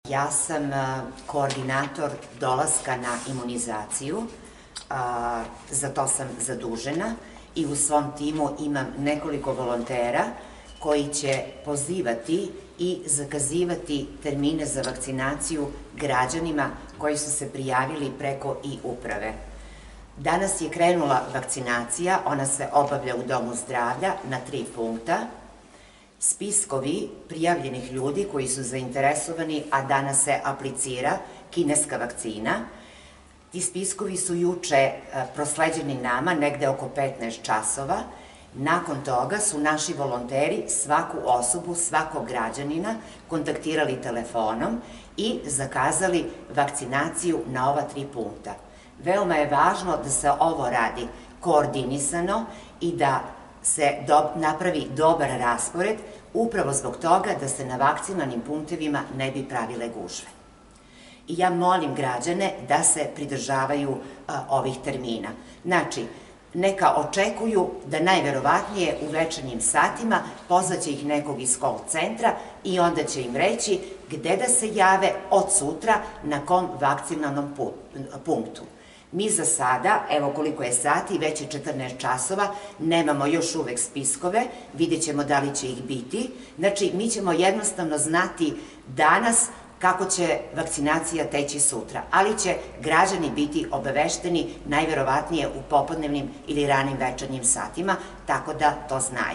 Ja sam koordinator dolaska na imunizaciju, za to sam zadužena i u svom timu imam nekoliko volontera koji će pozivati i zakazivati termine za vakcinaciju građanima koji su se prijavili preko e-uprave. Danas je krenula vakcinacija, ona se obavlja u Domu zdravlja na 3 punkta. Spiskovi prijavljenih ljudi koji su zainteresovani, a danas se aplicira kineska vakcina. Ti spiskovi su juče prosleđeni nama, negde oko 15 časova. Nakon toga su naši volonteri svaku osobu, svakog građanina kontaktirali telefonom i zakazali vakcinaciju na ova 3 punkta. Veoma je važno da se ovo radi koordinisano i da se napravi dobar raspored, upravo zbog toga da se na vakcinalnim punktevima ne bi pravile gužve. I ja molim građane da se pridržavaju ovih termina. Znači, neka očekuju da najverovatnije u večernjim satima pozvaće ih nekog iz call centra i onda će im reći gde da se jave od sutra na kom vakcinalnom punktu. Mi za sada, evo koliko je sati, već je 14 časova, nemamo još uvek spiskove, vidjet ćemo da li će ih biti. Znači, mi ćemo jednostavno znati danas kako će vakcinacija teći sutra, ali će građani biti obavešteni najverovatnije u popodnevnim ili ranim večernjim satima, tako da to znaju.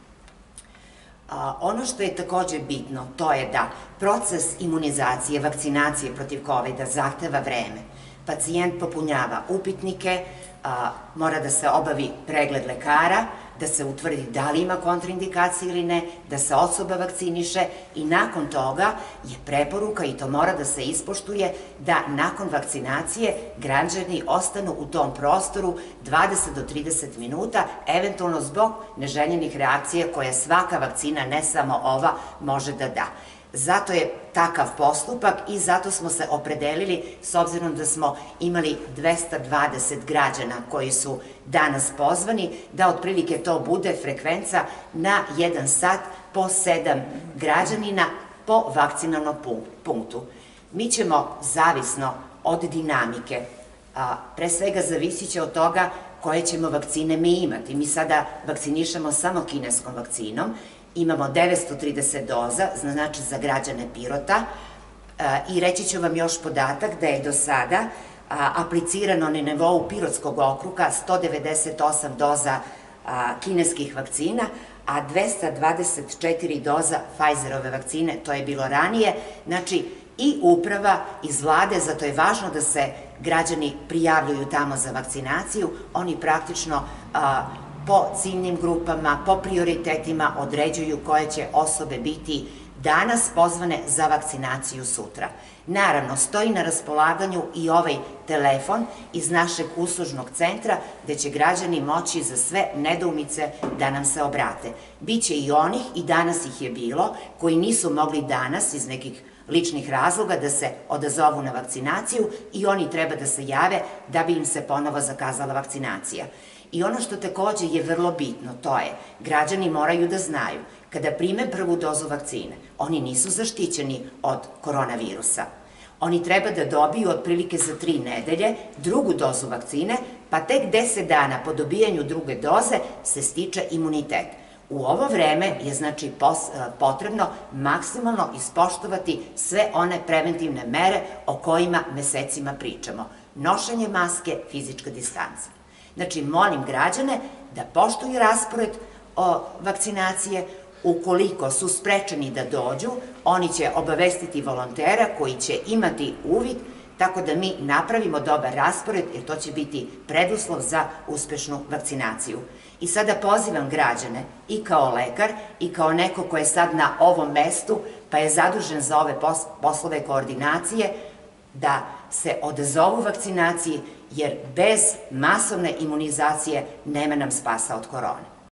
Ono što je takođe bitno, to je da proces imunizacije, vakcinacije protiv COVID-a zahteva vreme. Pacijent popunjava upitnike, mora da se obavi pregled lekara, da se utvrdi da li ima kontraindikacije ili ne, da se osoba vakciniše i nakon toga je preporuka, i to mora da se ispoštuje, da nakon vakcinacije građani ostanu u tom prostoru 20 do 30 minuta, eventualno zbog neželjenih reakcija koje svaka vakcina, ne samo ova, može da da. Zato je takav postupak i zato smo se opredelili, s obzirom da smo imali 220 građana koji su danas pozvani, da otprilike to bude frekvenca na 1 sat po 7 građanina po vakcinalnom punktu. Mi ćemo, zavisno od dinamike, pre svega zavisit će od toga koje ćemo vakcine mi imati. Mi sada vakcinišemo samo kineskom vakcinom, imamo 930 doza, znači za građane Pirota, i reći ću vam još podatak da je do sada aplicirano na nivou Pirotskog okruga 198 doza kineskih vakcina, a 224 doza Pfizerove vakcine, to je bilo ranije. Znači, i uprava iz vlade, zato je važno da se građani prijavljuju tamo za vakcinaciju, oni praktično po ciljnim grupama, po prioritetima određuju koje će osobe biti danas pozvane za vakcinaciju sutra. Naravno, stoji na raspolaganju i ovaj telefon iz našeg uslužnog centra gde će građani moći za sve nedoumice da nam se obrate. Biće i onih, i danas ih je bilo, koji nisu mogli danas iz nekih ličnih razloga da se odazovu na vakcinaciju i oni treba da se jave da bi im se ponovo zakazala vakcinacija. I ono što takođe je vrlo bitno, to je, građani moraju da znaju, kada prime prvu dozu vakcine, oni nisu zaštićeni od koronavirusa. Oni treba da dobiju otprilike za 3 nedelje drugu dozu vakcine, pa tek 10 dana po dobijanju druge doze se stiče imunitet. U ovo vreme je znači potrebno maksimalno ispoštovati sve one preventivne mere o kojima mesecima pričamo. Nošenje maske, fizička distanca. Znači, molim građane da poštuju raspored vakcinacije. Ukoliko su sprečeni da dođu, oni će obavestiti volontera koji će imati uvid, tako da mi napravimo dobar raspored, jer to će biti preduslov za uspešnu vakcinaciju. I sada pozivam građane i kao lekar i kao neko ko je sad na ovom mestu, pa je zadužen za ove poslove koordinacije, da se odazovu vakcinaciji, jer bez masovne imunizacije nema nam spasa od korone.